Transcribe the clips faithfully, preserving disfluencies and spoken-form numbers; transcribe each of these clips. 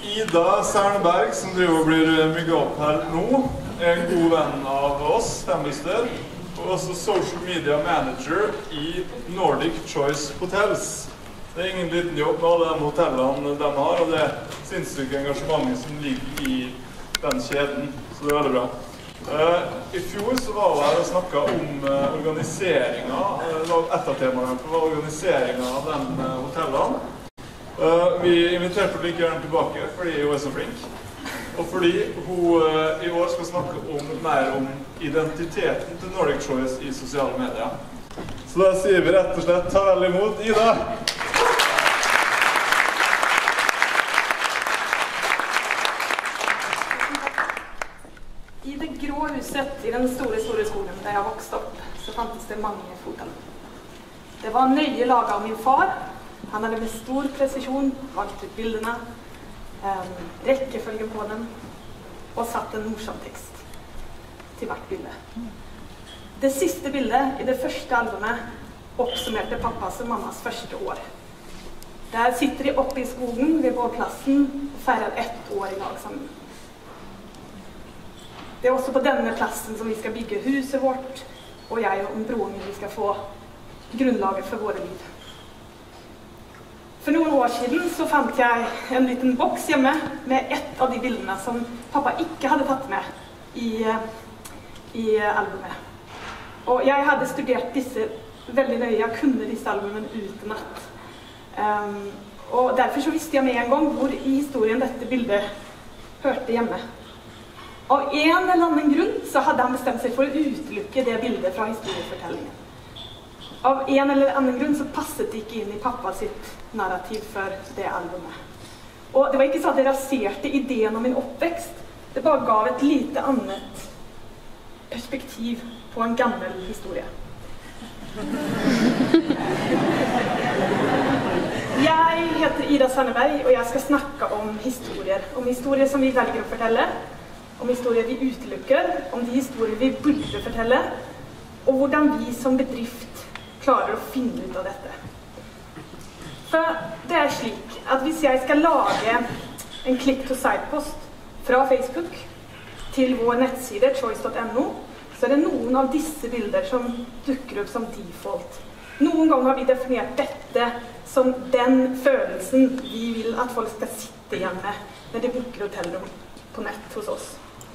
Ida Sernberg, som driver og blir mygget opp her nå, er en god venn av oss, Fembusted, og også social media manager i Nordic Choice Hotels. Det er ingen liten jobb med alle de hotellene de har, og det er sinnssykt engasjementet som ligger i den kjeden, så det er veldig bra. Uh, I fjor så var vi her og snakket om uh, organiseringen, uh, et av temaene var organiseringen av den uh, hotellene. Uh, vi inviterte henne like gjerne tilbake fordi hun er så flink, og fordi hun uh, i år skal snakke om, mer om identiteten til Nordic Choice i sosiale medier. Så da sier vi rett og slett ta vel imot Ida! I det grå huset i den store, store skolen der jeg vokste opp, så fantes det mange foten. Det var nøye laget av min far. Han hadde med stor presisjon valgt ut bildene, um, rekkefølgen på dem, og satt en morsom tekst til hvert bilde. Det siste bildet i det første albumet oppsummerte pappas og mammas første år. Der sitter de oppe i skogen ved bålplassen og feirer ett år i lag sammen. Det er også på denne plassen som vi skal bygge huset vårt, og jeg og broren min skal få grunnlaget for våre liv. For noen år siden så fant jeg en liten boks hjemme med ett av de bildene som pappa ikke hadde tatt med i, i albumet. Og jeg hadde studert disse veldig nøye, jeg kunne disse albumene utenat. Um, og derfor så visste jeg med en gang hvor i historien dette bildet hørte hjemme. Av en eller annen grunn så hadde han bestemt seg for å utelukke det bildet fra historiefortellingen. Av en eller annen grunn så passet det ikke inn i pappa sitt narrativ for det albumet. Og det var ikke så at det raserte ideen om min oppvekst, det bare gav et lite annet perspektiv på en gammel historie. Jeg heter Ida Sernberg, og jeg skal snakke om historier. Om historier som vi velger å fortelle, om historier vi utelukker, om de historier vi burde fortelle, og hvordan vi som bedrift klarer å finne ut av dette. For det er slik at hvis jeg skal lage en click-to-site-post fra Facebook til vår nettside choice punktum no, så er det noen av disse bilder som dukker opp som default. Noen ganger har vi definert dette som den følelsen vi vil at folk skal sitte igjen med når de booker hotellrom på nett hos oss.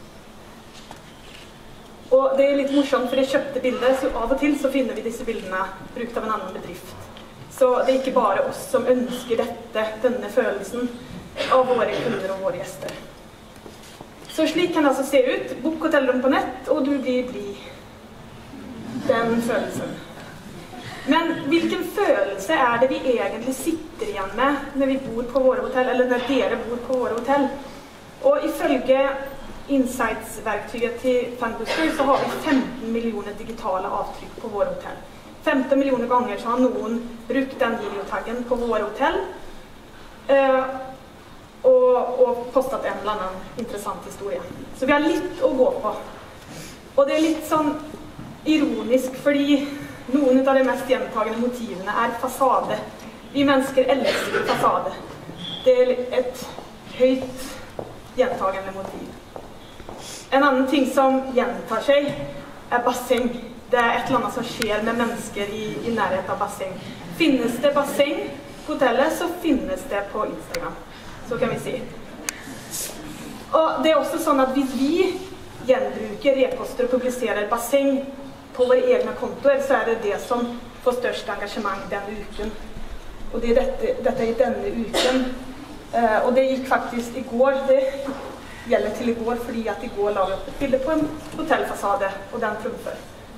Og det er litt morsomt, for jeg kjøpte bilder, så av og til så finner vi disse bildene brukt av en annen bedrift. Så det er ikke bare oss som ønsker dette, denne følelsen av våre kunder og våre gjester. Så slik kan det altså se ut. Book hotellrom på nett, og du blir bli den følelsen. Men hvilken følelse er det vi egentlig sitter igjen med når vi bor på våre hotell, eller når dere bor på våre hotell? Og ifølge Insights-verktøyet til Fembusted så har vi femten millioner digitale avtrykk på våre hotell. femten millioner ganger så har noen brukt den videotaggen på våre hotell uh, og, og postet en eller annen interessant historie. Så vi har litt å gå på. Og det er litt sånn ironisk, fordi noen av de mest gjentagende motivene er fasade. Vi mennesker elsker fasade. Det er et høyt gjentagende motiv. En annen ting som gjentar seg er basseng. Det er et eller annet som skjer med mennesker i, i nærhet av basseng. Finnes det basseng på hotellet, så finnes det på Instagram. Så kan vi si. Og det er også sånn at hvis vi gjenbruker e-poster og publiserer basseng på våre egne kontoer, så er det det som får størst engasjement denne uken. Og det er dette, dette er i denne uken. Uh, og det gikk faktisk i går. Det gjelder til i går, fordi at i går la vi opp et bilde på en hotellfasade, og den trumfer.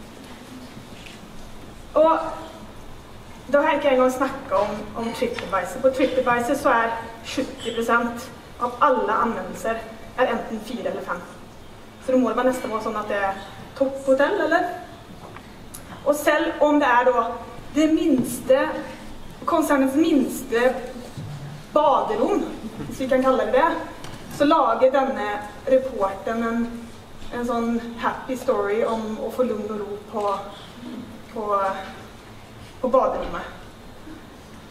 Og da har jeg ikke engang snakket om, om TripAdvisor. På TripAdvisor så er sjutti prosent av alle anmeldelser er enten fire eller fem. Så det må være nesten være sånn at det er topphotell, eller? Og selv om det er da det minste, konsernets minste baderom, hvis vi kan kalle det det, så lager denne reporten en, en sånn happy story om å få lugn og ro på, på, på baderommet.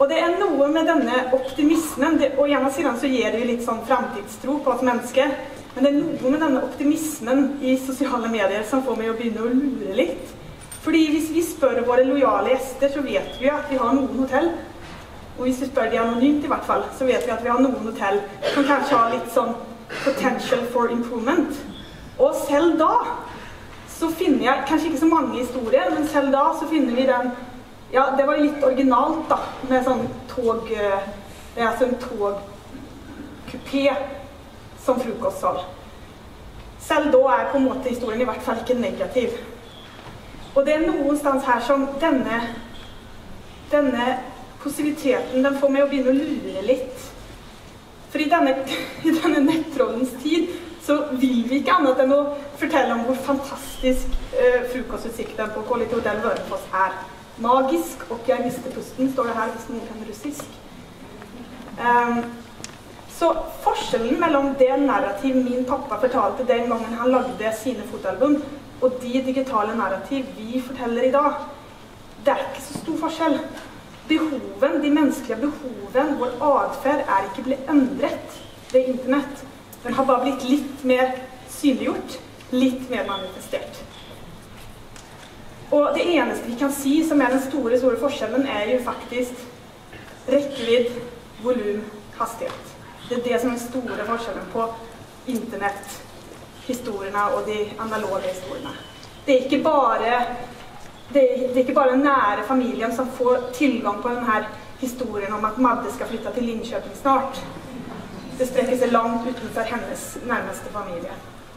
Og det er noe med denne optimismen, det, og ena siden så gir det jo litt sånn framtidstro på oss mennesker, men det er noe med denne optimismen i sosiale medier som får meg å begynne å lure litt. Fordi hvis vi spør våre lojale gjester, så vet vi at vi har noen hotell, og hvis vi spør de anonymt i hvert fall, så vet vi at vi har noen hotell som kanskje har litt sånn potential for improvement. Og selv da så finner jeg, kanskje ikke så mange historier, men selv da så finner vi den. Ja, det var jo litt originalt da, med sånn tog, det er altså en togkupé som frokostsal. Selv da er på en måte historien i hvert fall ikke negativ. Og det er noenstans her som denne, denne positiviteten, den får meg å begynne å lure litt. For i denne, i denne nettrollens tid, så vil vi ikke annet enn å fortelle om hvor fantastisk eh, frokostutsikten på Quality Hotel Hønefoss er. Magisk, og jeg visste pusten, står det her hvis noen kan russisk. Um, så forskjellen mellom det narrativ min pappa fortalte den gangen han lagde sine fotoalbum, og de digitale narrativ vi forteller i dag, det er ikke så stor forskjell. Behoven, de menneskelige behoven, vår adferd er ikke blitt endret ved internett. Den har bare blitt litt mer synliggjort, litt mer manifestert. Og det eneste vi kan si som er den store, store forskjellen er jo faktisk rekkevidd, volum, hastighet. Det er det som er den store forskjellen på internett, historiene og de analoge historiene. Det er ikke bare, det er, det er ikke bare den nære familien som får tilgang på denne historien om at Madde skal flytte til Linköping snart. Det strekker seg langt utenfor hennes nærmeste familie.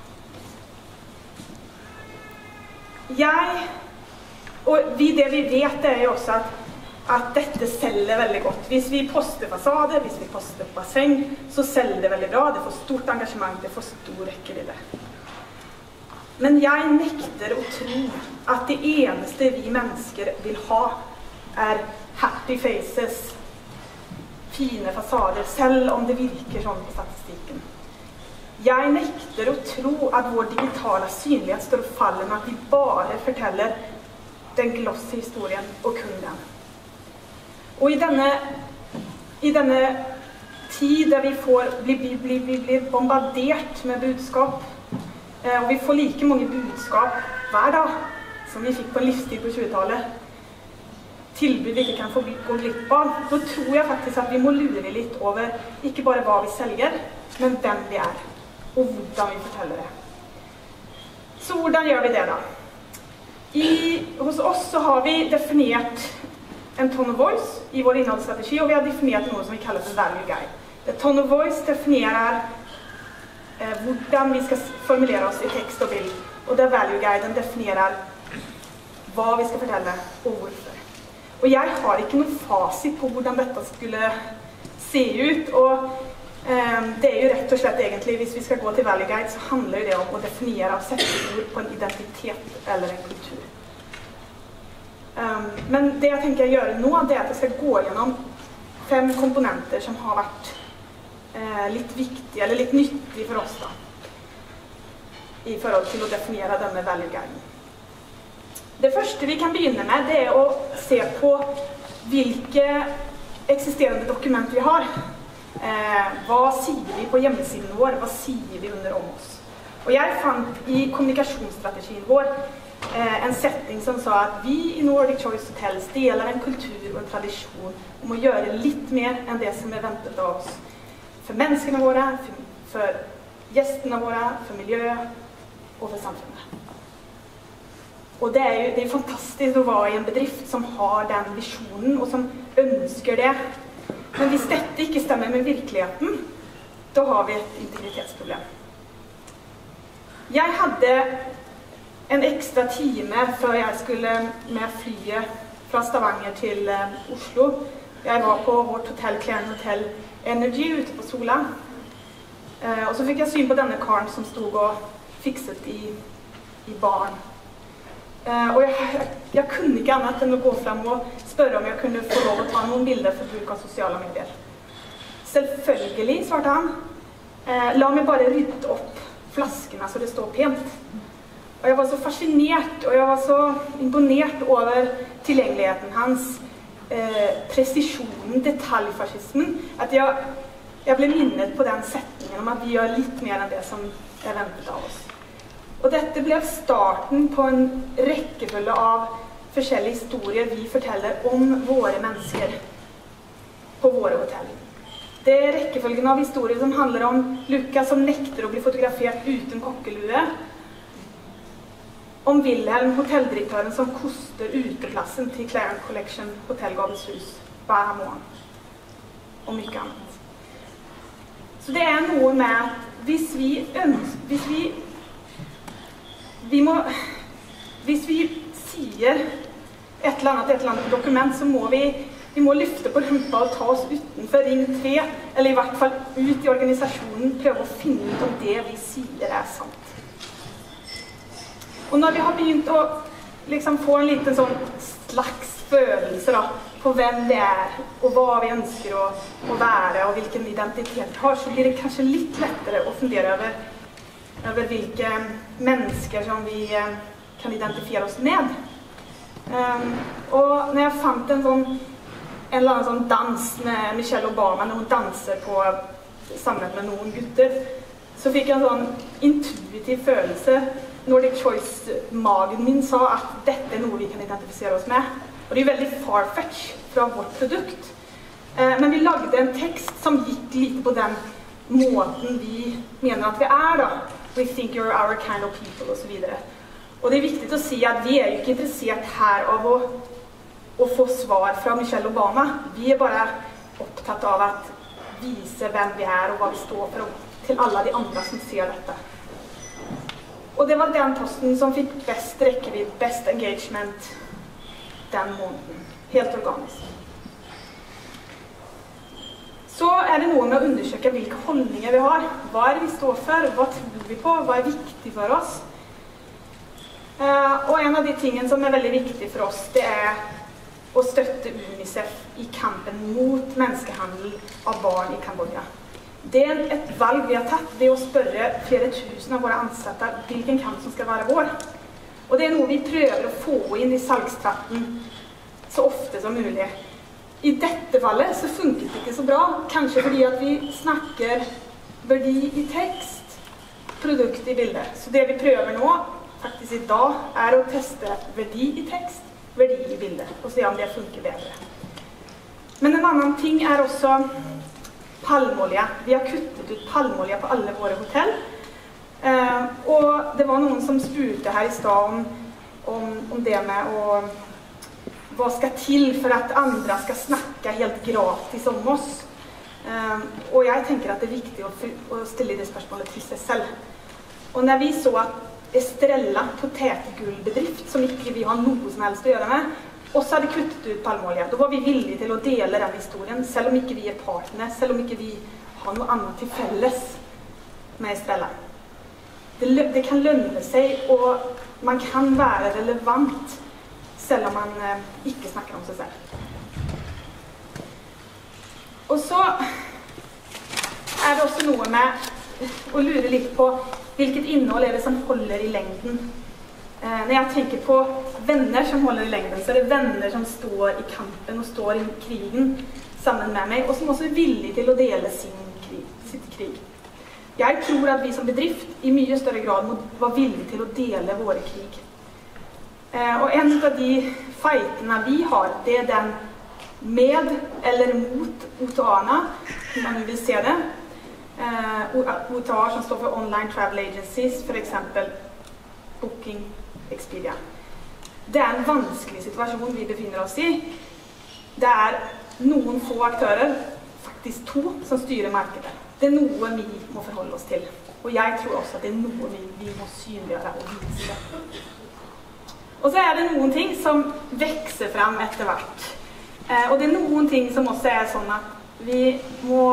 Jeg... Og vi, det vi vet er jo også at, at dette selger veldig godt. Hvis vi poster fasader, hvis vi poster basseng, så selger det veldig bra. Det får stort engasjement, det får stor rekkevidde. Men jeg nekter å tro at det eneste vi mennesker vil ha er happy faces, fine fasader, selv om det virker sånn på statistikken. Jeg nekter å tro at vår digitale synlighet står og faller med at vi bare forteller den glossy historien og kun den. Og i denne, i denne tid der vi får, blir, blir, blir, blir bombardert med budskap, eh, og vi får like mange budskap hver dag som vi fikk på en livstid på tjuetallet, tilbud vi ikke kan få gå glipp av, så tror jeg faktisk at vi må lure litt over ikke bare hva vi selger, men hvem vi er, og hvordan vi forteller det. Så hvordan gjør vi det da? I, hos oss så har vi definert en tone of voice i vår innholdsstrategi, og vi har definert noe som vi kaller for value guide. Det tone of voice definerer eh, hvordan vi skal formulere oss i tekst og bild, og det value guiden definerer hva vi skal fortelle og hvorfor. Og jeg har ikke noen fasit på hvordan dette skulle se ut, og eh, det er jo rett og slett egentlig, hvis vi skal gå til value guide, så handler det om å definere og sette ord på en identitet eller en kultur. Um, men det jeg tenker å gjøre nå, det er at jeg skal gå gjennom fem komponenter som har vært eh, litt viktige, eller litt nyttige for oss da, i forhold til å definere denne value guiden. Det første vi kan begynne med, det er å se på hvilke eksisterende dokumenter vi har. Eh, hva sier vi på hjemmesiden vår? Hva sier vi under om oss? Og jeg fant i kommunikasjonsstrategien vår eh, en setning som sa at vi i Nordic Choice Hotels deler en kultur og en tradisjon om å gjøre litt mer enn det som er ventet av oss. For menneskene våre, for, for gjestene våre, for miljøet og for samfunnet. Og det er jo det er fantastisk å være i en bedrift som har den visjonen og som ønsker det. Men hvis dette ikke stemmer med virkeligheten, da har vi et integritetsproblem. Jeg hadde en ekstra time før jeg skulle med flyet fra Stavanger til uh, Oslo. Jeg var på vårt hotell, Klein Hotel Energy, ute på Sola. Uh, og så fikk jeg syn på denne karen som stod og fikset i, i baren. Uh, og jeg, jeg, jeg kunne ikke annet enn å gå frem og spørre om jeg kunne få lov å ta noen bilder for bruk av sosiale medier. Selvfølgelig, svarte han. Uh, la meg bare rydde opp flaskene så det står pent. Og jeg var så fascinert, og jeg var så imponert over tilgjengeligheten hans. eh, presisjonen, detaljfascismen, at jeg, jeg ble minnet på den setningen om at vi gjør litt mer enn det som er ventet av oss. Og dette ble starten på en rekkefølge av forskjellige historier vi forteller om våre mennesker på våre hotell. Det er rekkefølgen av historier som handler om Lukas som nekter å bli fotografert uten kokkelue, om Wilhelm, hotelldirektøren som koster uteplassen til Clarion Collection Hotellgavets hus hver morgen, og mye annet. Så det er noe med at hvis vi ønsker, hvis vi, vi må, hvis vi sier et eller annet, et eller annet dokument, så må vi, vi må lyfte på rumpa og ta oss utenfor ring tre, eller i hvert fall ut i organisasjonen, prøve å finne ut om det vi sier er sant. Og når vi har begynt å liksom, få en liten sånn slags følelse da, på hvem det er, og hva vi ønsker å, å være, og hvilken identitet vi har, så blir det kanskje litt lettere å fundere over, over hvilke mennesker som vi eh, kan identifiere oss med. Um, og når jeg fant en sånn, en eller annen sånn dans med Michelle Obama, når hun danser på, sammen med noen gutter, så fikk jeg en sånn intuitiv følelse. Nordic Choice-magen min sa at dette er noe vi kan identifisere oss med. Og det er veldig farfetch fra vårt produkt. Eh, men vi lagde en tekst som gikk litt på den måten vi mener at vi er da. We think you're our kind of people, og så videre. Og det er viktig å si at vi er jo ikke interessert her av å, å få svar fra Michelle Obama. Vi er bare opptatt av at vise hvem vi er og hva vi står for, til alle de andre som ser dette. Og det var den posten som fikk best rekkevidd, best engagement den måneden. Helt organisk. Så er det noe med å undersøke hvilke holdninger vi har. Hva er det vi står for? Hva tror vi på? Hva er viktig for oss? Uh, og en av de tingene som er veldig viktig for oss, det er å støtte UNICEF i kampen mot menneskehandel av barn i Kambodsja. Det er et valg vi har tatt ved å spørre flere tusen av våre ansatte hvilken kamp som skal være vår. Og det er noe vi prøver å få inn i salgstrakten så ofte som mulig. I dette fallet så funket det ikke så bra, kanskje fordi at vi snakker verdi i tekst, produkt i bilde. Så det vi prøver nå, faktisk i dag, er å teste verdi i tekst, verdi i bilde, og se om det funker bedre. Men en annen ting er også palmolje. Vi har kuttet ut palmolje på alle våre hotell. Eh, og det var noen som spurte her i stad om, om, om det med å hva skal til for at andre skal snakke helt gratis om oss. Eh, og jeg tenker at det er viktig å, å stille det spørsmålet til seg selv. Og når vi så at Estrella, potetgullbedrift, som ikke vi har noe som helst å gjøre med, også hadde kuttet ut palmolje. Da var vi villige til å dele den historien, selv om ikke vi er partner, selv om ikke vi har noe annet til felles med Estrella. Det, det kan lønne seg, og man kan være relevant, selv om man eh, ikke snakker om seg selv. Og så er det også noe med å lure litt på hvilket innhold er det som holder i lengden. Når jeg tenker på venner som holder i lengden, så er det venner som står i kampen og står i krigen sammen med meg, og som også er villige til å dele sin krig, sitt krig. Jeg tror at vi som bedrift i mye større grad må være villige til å dele våre krig. Og en av de fightene vi har, det er den med eller mot O T A-ene, om man vil se det. O T A som står for Online Travel Agencies, for eksempel Booking, Expedia. Det er en vanskelig situasjon vi befinner oss i. Det er noen få aktører, faktisk to, som styrer markedet. Det er noe vi må forholde oss til. Og jeg tror også at det er noe vi, vi må synliggjøre og vise. Og så er det noen ting som vekser frem etter hvert. Eh, og det er noen ting som også er sånn at vi må,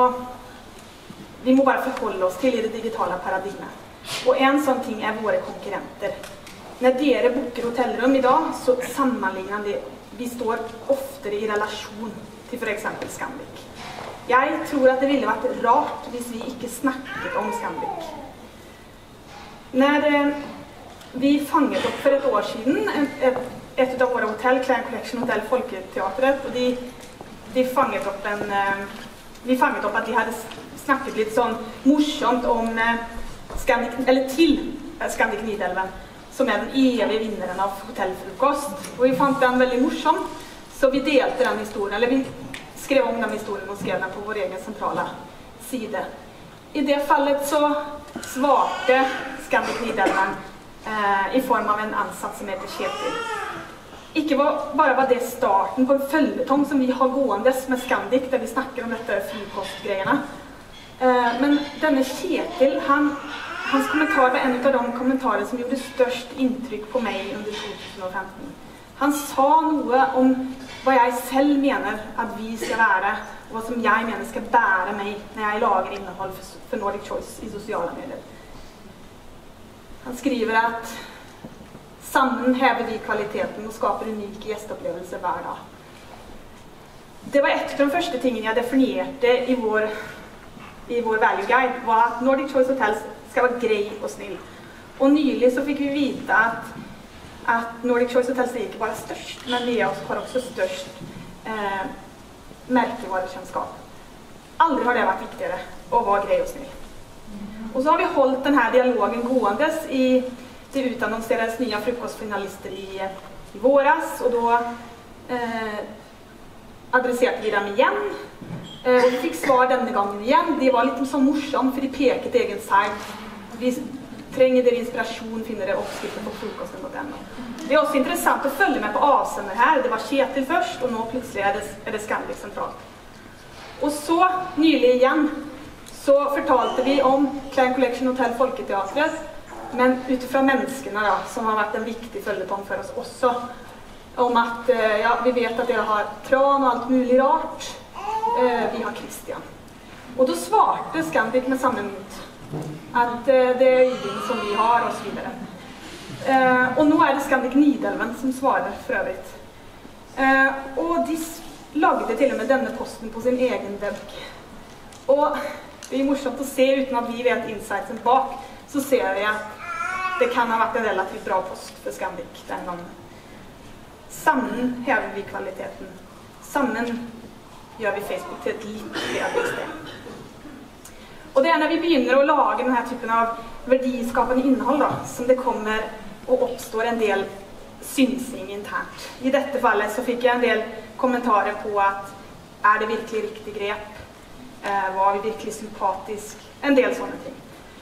vi må bare forholde oss til i det digitale paradigmet. Og en sånn ting er våre konkurrenter. Når dere booker hotellrum i dag, så sammenligner de, vi står oftere i relasjon til for eksempel Scandic. Jeg tror at det ville vært rart hvis vi ikke snakket om Scandic. Når eh, vi fanget opp for et år siden et, et, ett av våra hotell, Clan Collection Hotel Folketeatret, och de, de fanget upp en, vi fanget upp att de hade snackat lite sån morsomt om Scandic, eller till Scandic Nidelven, som är den evige vinnaren av hotellfrukost. Och vi fann den väldigt morsom, så vi delte den historien, eller vi skrev om den historien och skrev den på vår egen centrala sida. I det fallet så svarte Scandic Nidelven eh, i form av en ansats som heter Kjetil. Ikke var, bara var det starten på en följetong som vi har gåendes med Scandic, där vi snackar om detta frukostgrejerna. Eh, men denne Kjetil, han, hans kommentar var en av de kommentarer som gjorde størst intryck på mig under tjugohundrafemton. Han sa noe om vad jag själv menar att vi ska vara och vad som jag menar ska bära mig när jag lagar innehåll för, för Nordic Choice i sociala medier. Han skriver att sammen häver vi kvaliteten och skapar unika gästupplevelser hver dag. Det var ett av de första tingen jag definierade i vår, i vår value guide, var att Nordic Choice Hotels ska vara grej och snill. Och nylig så fick vi veta att att Nordic Choice Hotels är inte bara störst, men vi har också störst eh, märkevarukänskap. Aldrig har det varit viktigare att vara grej och snill. Och så har vi hållit den här dialogen gåendes i det utannonserades nya frukostfinalister i, i våras, och då eh, adresserade vi dem igen. Eh, vi fick svar denna gången igen. Det var lite så morsomt, för de pekade egen sajt. Vi trenger dere inspiration, finner dere oppskrifter på frukosten mot den. Det är också intressant att följa med på avsändare här. Det var Kjetil först, och nu plötsligt är det, är det Scandic centralt. Och så nyligen igen så fortalte vi om Clan Collection Hotel Folketeatret, men utifrån människorna då, som har varit en viktig följetong för oss också. Om att ja, vi vet att dere har Tran och allt möjligt rart. Vi har Christian. Och då svarte Scandic med samma mynt. Att det är Øyvind som vi har och så vidare. Uh, och nu är det Scandic Nidelven som svarar för övrigt. Uh, och de lagde till och med denna posten på sin egen webb. Och det är morsomt att se, utan att vi vet insightsen bak, så ser vi att det kan ha varit en relativt bra post för Scandic den gången. Sammen häver vi kvaliteten. Sammen gör vi Facebook till ett lite trevligt sted. Och det är när vi begynner att laga den här typen av verdiskapande innehåll då, som det kommer och uppstår en del synsing internt. I detta fallet så fick jag en del kommentarer på att är det verkligen riktigt grep? Eh, var vi verkligen sympatisk? En del sådana ting.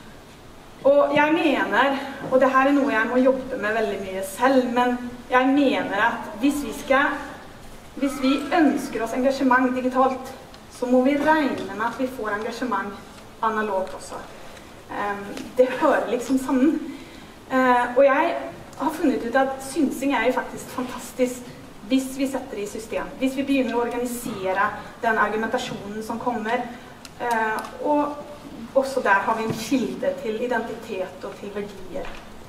Och jag menar, och det här är nog jag må jobba med väldigt mycket själv, men jag menar att hvis vi ska, hvis vi önskar oss engagemang digitalt, så må vi räkna med att vi får engagemang analogt också. Um, det hör liksom samman. Uh, och jag har funnit ut att synsing är ju faktiskt fantastiskt hvis vi sätter det i system. Hvis vi begynner att organisera den argumentationen som kommer. Uh, och också där har vi en kilde till identitet och till värderingar.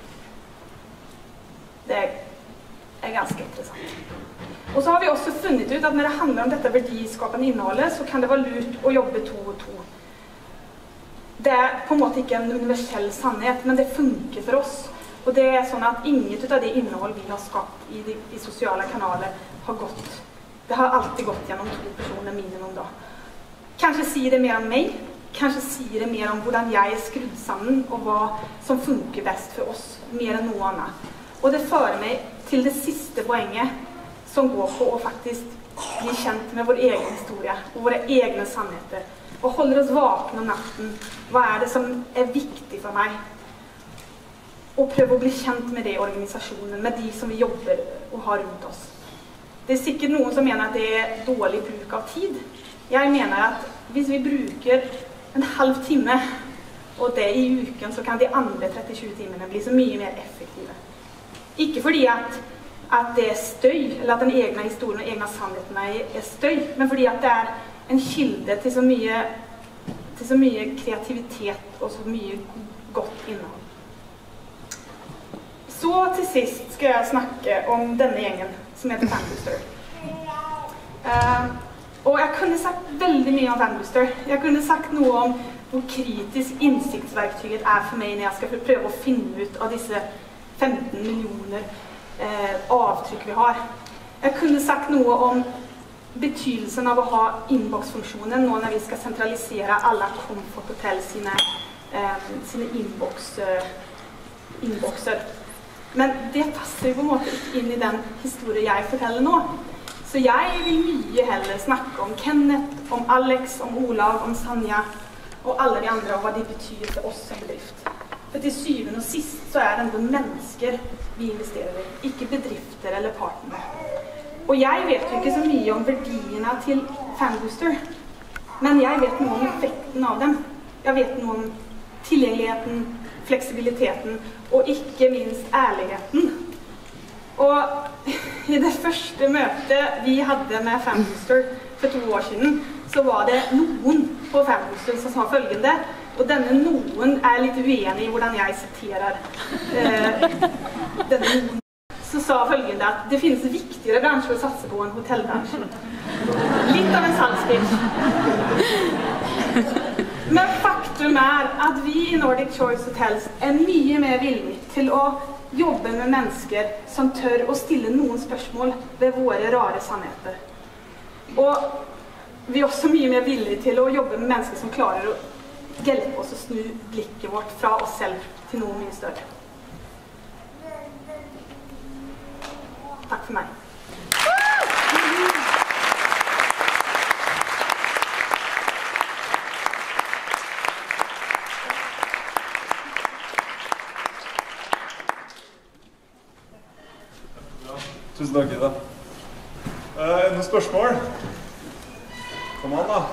Det är, är ganska intressant. Och så har vi också funnit ut att när det handlar om detta verdiskapande innehållet, så kan det vara lurt att jobba två och två. Det är på något sätt en universell sannhet, men det funkar för oss. Och det är så att inget av det innehåll vi har skapat i, de, i sociala kanaler har gått. Det har alltid gått genom två personer minimum då. Kanske säger det mer om mig, kanske säger det mer om hur jag är skrudd samman och vad som funkar bäst för oss, mer än något annat. Och det för mig till det sista poängen som går på att faktiskt bli känt med vår egen historia och våra egna sannheter. Och håller oss vakna om natten. Vad är det som är viktigt för mig? Och pröva att bli känt med det i organisationen, med de som vi jobbar och har runt oss. Det är säkert någon som menar att det är dålig bruk av tid. Jag menar att hvis vi brukar en halv timme och det i uken, så kan de andra trettiosju timmarna bli så mycket mer effektiva. Inte för att, att det är stöj, eller att den egna historien och egna sannheterna är, är stöj, men för att det är en kilde till så mycket, till så mycket kreativitet och så mycket gott innehåll. Så till sist ska jag snacka om denna gängen som heter Fanbooster. Uh, och jag kunde sagt väldigt mycket om Fanbooster. Jag kunde sagt något om hur kritiskt insiktsverktyget är för mig när jag ska pröva att finna ut av dessa femton miljoner eh, avtryck vi har. Jag kunde sagt något om betydelsen av att ha inbox-funktionen nu när vi ska centralisera alla Comfort Hotel sina, eh, sina inbox, eh, inboxer. Men det passar ju på något sätt in i den historia jag fortäller nu. Så jag vill mycket hellre snacka om Kenneth, om Alex, om Olav, om Sanja och alla de andra och vad det betyder för oss som bedrift. För till syvende och sist så är det ändå människor vi investerar i, inte bedrifter eller partner. Och jag vet ju inte så mycket om värdierna till Fanbooster, men jag vet nog om effekten av dem. Jag vet nog om tillgängligheten, flexibiliteten och inte minst ärligheten. Och i det första mötet vi hade med Fanbooster för två år sedan så var det någon på Fanbooster som sa följande, och denne någon är lite uenig i hvordan jag citerar eh, denne någon. Så sa följande att det finns viktigare branscher att satsa på än hotellbranschen. Lite av en salspitch. Men faktum är att vi i Nordic Choice Hotels är mycket mer villiga till att jobba med människor som tør att ställa någon spörsmål ved våra rara sannheter. Och vi är också mycket mer villiga till att jobba med människor som klarar att hjälpa oss att snu blicket vårt från oss själva till något mycket större. Tack för mig. Tusen takk, Ida. Eh, noen spørsmål? Kom an, da.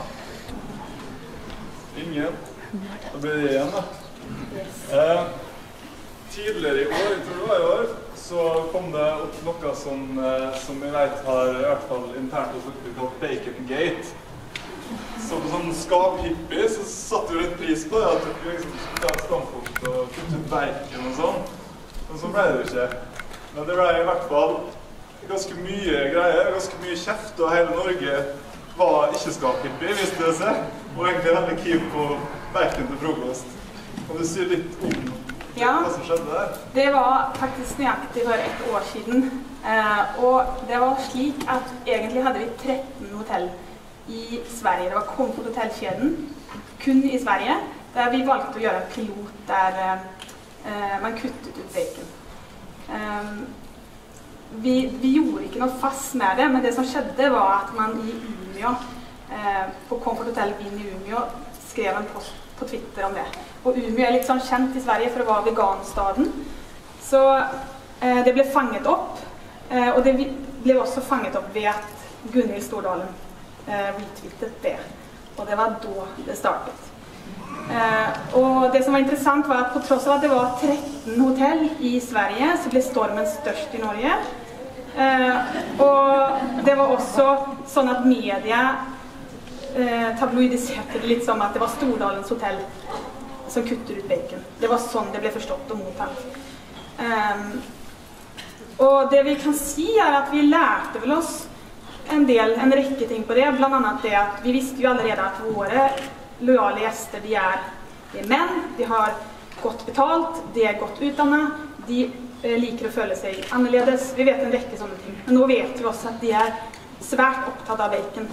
Ingen. Da blir det igjen, da. Eh, tidligere i år, jeg tror det var i år, så kom det opp noe som, eh, som jeg vet har i hvert fall internt hos dere kalt Bacon Gate. Så på sånn skaphippie så satte du litt pris på det, at dere liksom skulle ta et standpunkt og kutte ut bacon og sånn. Men så ble det jo ikke. Men det ble i hvert fall ganske mye greier, ganske mye kjeft, og hele Norge var ikke skaphippie, visste det seg, og egentlig veldig keen på bacon til frokost. Kan du si litt om ja, hva som skjedde der? Det var faktisk nøyaktig for ett år siden, eh, og det var slik at egentlig hadde vi tretten hotell i Sverige. Det var Comfort Hotellkjeden, kun i Sverige, der vi valgte å gjøre en pilot der eh, man kuttet ut bacon. Um, vi, vi gjorde ikke noe fast med det, men det som skjedde var at man i Umeå, eh, på Comfort Hotel Wien i Umeå, skrev en post på Twitter om det. Og Umeå er litt sånn kjent i Sverige for å være veganstaden. Så eh, det ble fanget opp, eh, og det ble også fanget opp ved at Gunhild Stordalen eh, retweetet det. Og det var da det startet. Eh, og det som var interessant var at på tross av at det var tretten hotell i Sverige, så ble stormen størst i Norge. Eh, og det var også sånn at media eh, tabloidiserte det litt som at det var Stordalens hotell som kutter ut bacon. Det var sånn det ble forstått og mottatt. Eh, og det vi kan si er at vi lærte vel oss en del, en rekke ting på det, bland annat det at vi visste jo allerede at våre lojale gäster, de är, de är män, de har godt betalt, de är godt utdannet, de eh, liker å føle seg annerledes. Vi vet en rekke sånne ting. Men nå vet vi også at de er svært opptatt av bacon.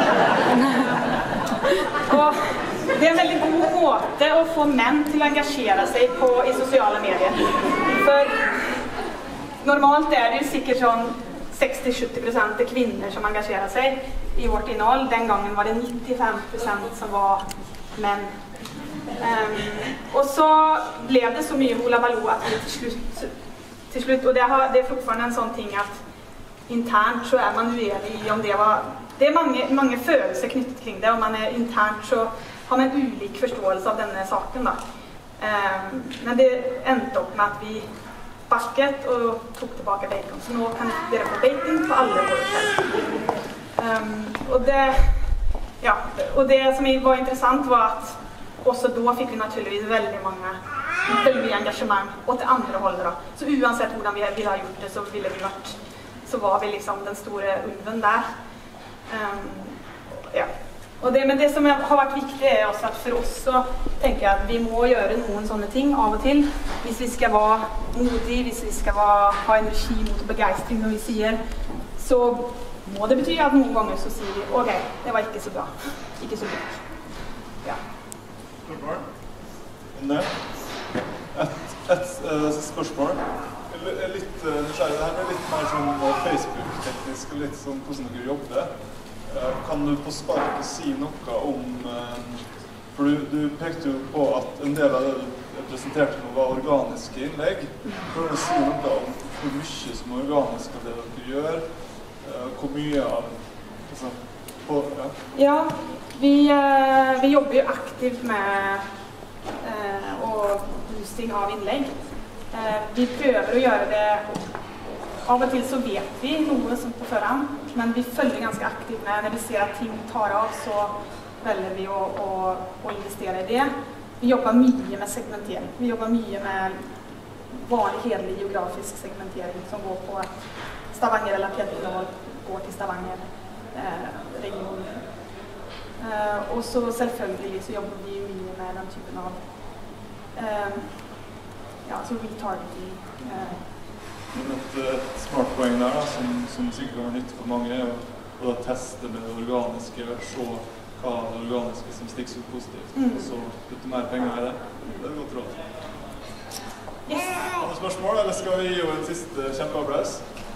Og det er en veldig god måte å få menn til å engasjere seg på i sosiale medier. For normalt er det jo sikkert sånn sextio till sjuttio procent är kvinnor som engagerar sig i vårt innehåll. Den gången var det nittiofem procent som var män. Um, och så blev det så mycket hula baloo att vi till slut, till slut och det, har, det är fortfarande en sån ting att internt så är man uenig i om det var, det är många, många følelser knyttet kring det, och man är internt så har man ulik förståelse av denne saken då. Um, men det endte upp med att vi basket och tog tillbaka bacon. Så nu kan dere få bacon på alla våra hotell. Um, och, det, ja, och det som var intressant var att också då fick vi naturligtvis väldigt många väldigt mycket engagemang åt det andra hållet då. Så oavsett hur vi ville ha gjort det så ville vi varit, så var vi liksom den stora ulven där. Um, ja. Og det, men det som har vært viktig er også at for oss så tenker jeg at vi må gjøre noen sånne ting av og til. Hvis vi skal være modige, hvis vi skal være, ha energi mot begeistring når vi sier, så må det bety at noen ganger så sier vi, ok, det var ikke så bra, ikke så bra. Ja. Spørsmål? Inne? Et, et uh, spørsmål. Jeg er litt uh, nysgjerrig. Det her blir litt mer sånn Facebook-teknisk og litt sånn hvordan dere jobber. Uh, kan du på sparket si noe om uh, for du, du pekte jo på at en del av det du presenterte nå var organiske innlegg. Kan du si noe om hvor mye som er organisk av det dere gjør? Uh, hvor mye av altså, på, ja. Ja, vi, uh, vi jobber jo aktivt med uh, og boosting av innlegg. Uh, vi prøver å gjøre det. Av og til så vet vi noe som på forhånd, men vi følger ganske aktivt med. Når vi ser at ting tar av, så velger vi å, å, å investere i det. Vi jobber mye med segmentering. Vi jobber mye med vanlig, hedelig geografisk segmentering som går på at Stavanger eller Pietrelov går til Stavanger eh, regionen. Eh, og så selvfølgelig så jobber vi mye med den typen av eh, ja, så retargeting. Eh, Men et, et smart poeng der, da, som, som sikkert har nytt for mange, er å, å teste det organiske, se hva det organiske som stikker ut positivt, mm. og så putte mer penger i det. Det er godt råd. Yes. Andre spørsmål, eller skal vi gi jo en siste kjempeapplaus?